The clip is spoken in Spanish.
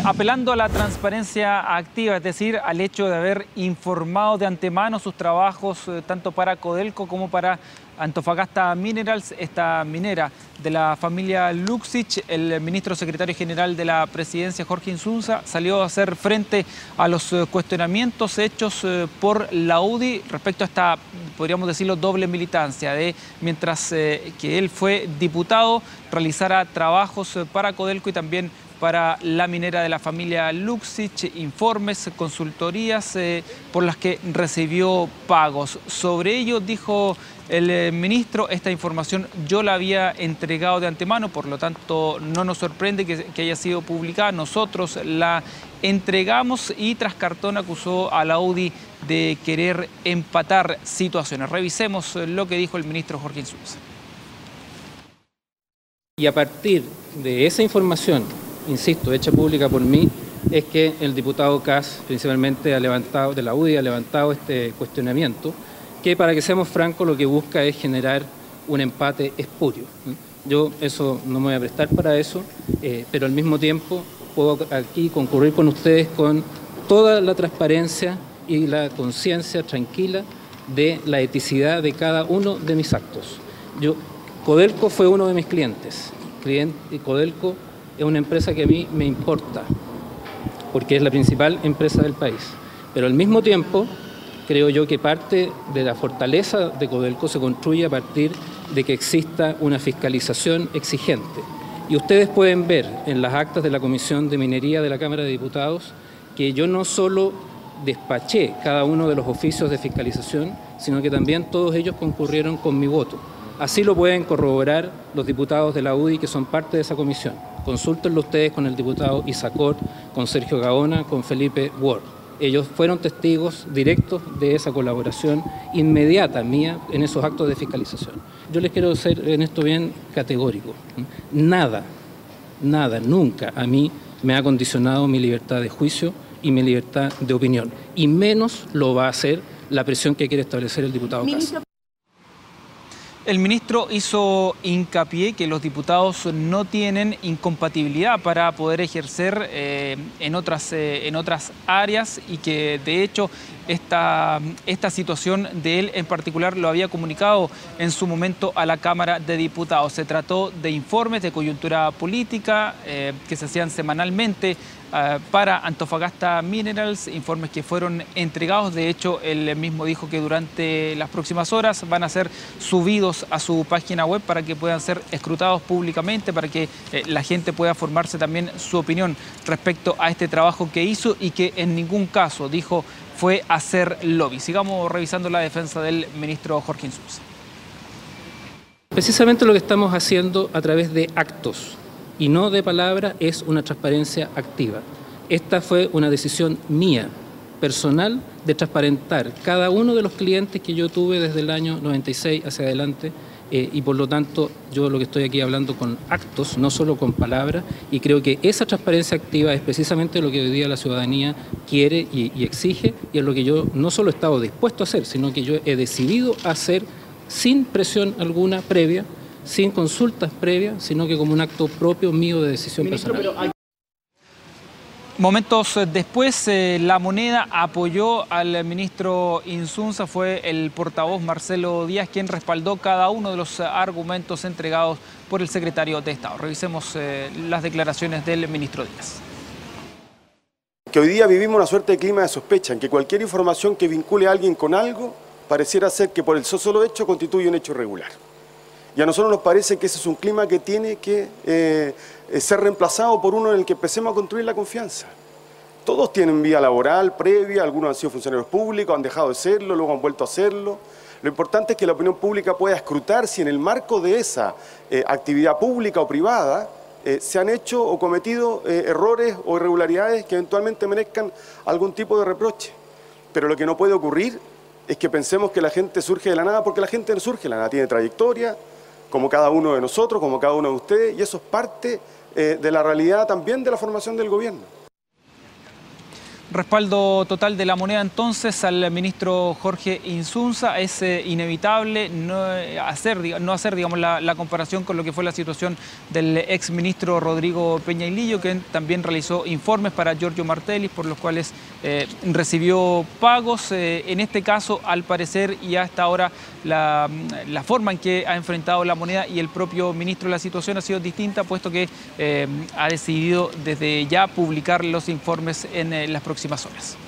apelando a la transparencia activa, es decir, al hecho de haber informado de antemano sus trabajos tanto para Codelco como para Antofagasta Minerals, esta minera de la familia Luksich. El ministro secretario general de la presidencia, Jorge Insunza, salió a hacer frente a los cuestionamientos hechos por la UDI respecto a esta, podríamos decirlo, doble militancia de mientras que él fue diputado, realizara trabajos para Codelco y también para la minera de la familia Luksich, informes, consultorías por las que recibió pagos. Sobre ello dijo el ministro: esta información yo la había entregado de antemano, por lo tanto no nos sorprende que haya sido publicada, nosotros la entregamos, y tras cartón acusó a la UDI de querer empatar situaciones. Revisemos lo que dijo el ministro Jorge Insunza. Y a partir de esa información, insisto, hecha pública por mí, es que el diputado Kass, principalmente de la UDI, ha levantado este cuestionamiento, que, para que seamos francos, lo que busca es generar un empate espurio. Yo eso no me voy a prestar para eso, pero al mismo tiempo puedo aquí concurrir con ustedes con toda la transparencia y la conciencia tranquila de la eticidad de cada uno de mis actos. Codelco fue uno de mis clientes, y Codelco es una empresa que a mí me importa, porque es la principal empresa del país. Pero al mismo tiempo, creo yo que parte de la fortaleza de Codelco se construye a partir de que exista una fiscalización exigente. Y ustedes pueden ver en las actas de la Comisión de Minería de la Cámara de Diputados que yo no solo despaché cada uno de los oficios de fiscalización, sino que también todos ellos concurrieron con mi voto. Así lo pueden corroborar los diputados de la UDI que son parte de esa comisión. Consúltenlo ustedes con el diputado Isacor, con Sergio Gaona, con Felipe Ward. Ellos fueron testigos directos de esa colaboración inmediata mía en esos actos de fiscalización. Yo les quiero ser en esto bien categórico. Nada, nunca a mí me ha condicionado mi libertad de juicio y mi libertad de opinión. Y menos lo va a hacer la presión que quiere establecer el diputado Kass. El ministro hizo hincapié que los diputados no tienen incompatibilidad para poder ejercer en otras áreas, y que de hecho esta situación de él en particular lo había comunicado en su momento a la Cámara de Diputados. Se trató de informes de coyuntura política que se hacían semanalmente para Antofagasta Minerals, informes que fueron entregados. De hecho, él mismo dijo que durante las próximas horas van a ser subidos a su página web para que puedan ser escrutados públicamente, para que la gente pueda formarse también su opinión respecto a este trabajo que hizo y que en ningún caso, dijo, fue hacer lobby. Sigamos revisando la defensa del ministro Jorge Insunza. Precisamente lo que estamos haciendo a través de actos y no de palabras es una transparencia activa. Esta fue una decisión mía, personal, de transparentar cada uno de los clientes que yo tuve desde el año 96 hacia adelante, y por lo tanto yo lo que estoy aquí hablando con actos, no solo con palabras, y creo que esa transparencia activa es precisamente lo que hoy día la ciudadanía quiere y exige, y es lo que yo no solo he estado dispuesto a hacer, sino que yo he decidido hacer sin presión alguna previa, sin consultas previas, sino que como un acto propio mío de decisión personal. Momentos después, La Moneda apoyó al ministro Insunza. Fue el portavoz Marcelo Díaz quien respaldó cada uno de los argumentos entregados por el secretario de Estado. Revisemos las declaraciones del ministro Díaz. Que hoy día vivimos una suerte de clima de sospecha, en que cualquier información que vincule a alguien con algo pareciera ser que por el solo hecho constituye un hecho irregular. Y a nosotros nos parece que ese es un clima que tiene que ser reemplazado por uno en el que empecemos a construir la confianza. Todos tienen vida laboral previa, algunos han sido funcionarios públicos, han dejado de serlo, luego han vuelto a serlo. Lo importante es que la opinión pública pueda escrutar si en el marco de esa actividad pública o privada se han hecho o cometido errores o irregularidades que eventualmente merezcan algún tipo de reproche. Pero lo que no puede ocurrir es que pensemos que la gente surge de la nada, porque la gente no surge de la nada, tiene trayectoria, como cada uno de nosotros, como cada uno de ustedes, y eso es parte de la realidad también de la formación del gobierno. Respaldo total de la moneda entonces al ministro Jorge Insunza. Es inevitable no hacer digamos, la comparación con lo que fue la situación del exministro Rodrigo Peñailillo, que también realizó informes para Giorgio Martellis, por los cuales recibió pagos. En este caso, al parecer, y hasta ahora, la forma en que ha enfrentado la moneda y el propio ministro, la situación ha sido distinta, puesto que ha decidido desde ya publicar los informes en las próximas horas.